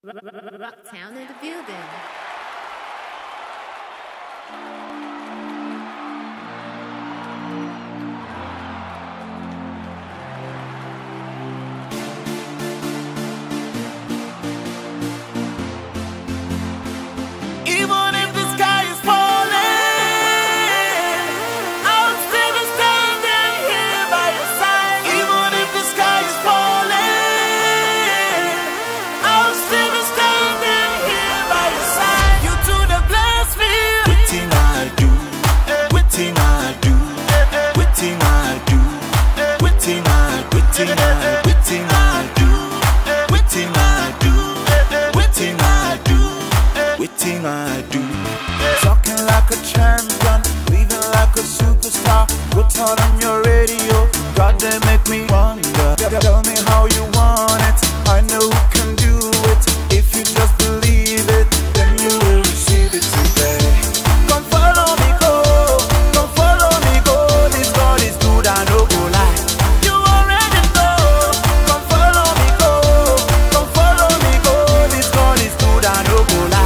Rocktown in the building. Even if the sky is falling, I'll still be standing here by your side. Even if the sky is falling, I'll still be standing here by your side. You do the bless me. Waiting I do, waiting I do, waiting I do, waiting I, waiting I, waiting I do, waiting I do, waiting I do. Waiting I do. Talking like a champion, living like a superstar. Put on your radio, God they make me wonder. Tell me how you want it, I know who can do it. If you just believe it, then you will receive it today. Come follow me, go. Come follow me, go. This God is good, I no go lie. You already know. Come follow me, go. Come follow me, go. This God is good, I no go lie.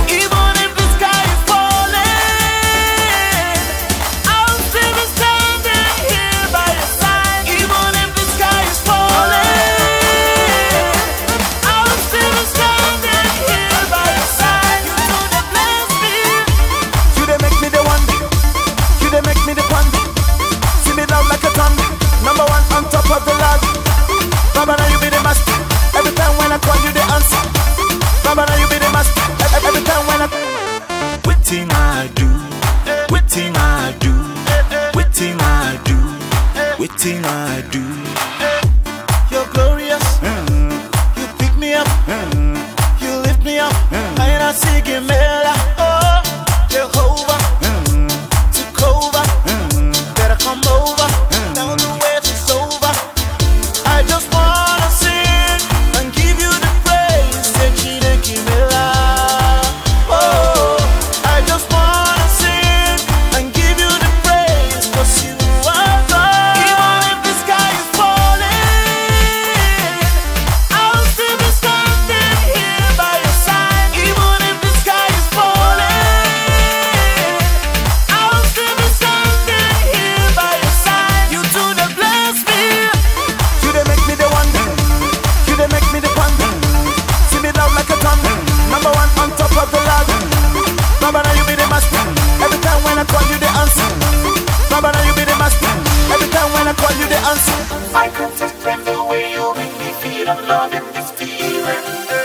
Number one on top of the log. Baba, now you be the master. Every time when I call you the answer. Baba, now you be the master. Every time when I waiting I do, waiting I do, waiting I do, waiting I do. You're glorious. You pick me up. You lift me up. I ain't see Gimela. Oh, Jehovah. Took over. Better come over. Now the wait is over. I just wanna sing and give you the praise. Sechide Kimela. Oh, I just wanna sing and give you the praise, 'cause you are God. Even if the sky is falling, I'll still be standing here by your side. Even if the sky is falling, I'll still be standing here by your side. You do the bless me. You they make me the one. You they make me the one. See me down like a ton. Number one on top of the log. Baba, now you be the master. Every time when I call you the answer. Baba, now you be the master. Every time when I call you the answer. I can't explain the way you make me feel. I'm loving this feeling.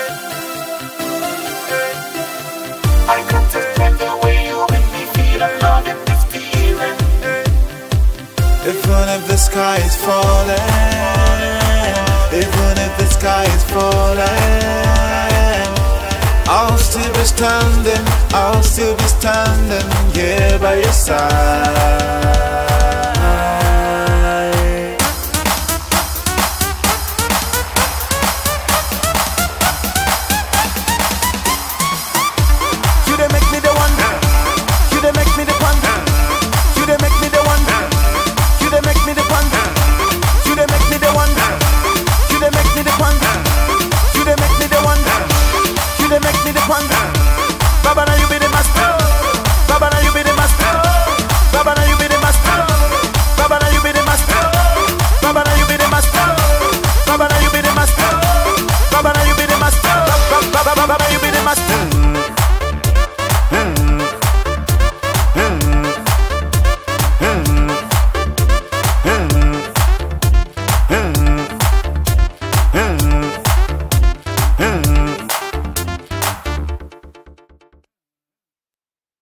I can't explain the way you make me feel. I'm loving this feeling. Even if the sky is falling, even if the sky is falling, I'll still be standing, I'll still be standing here by your side. You they make me the one. You they make me the one. You they make me the one. You they make me the one. You they make me the one. You they make me the one. You they make me the one. You they make me the one. Baba, now you be the master. Baba, now you be the master. Baba, now you be the master. Baba, now you be the master. Baba, now you be the master. Baba, now you be the master. Baba, now you be the master. Baba, now you be the master.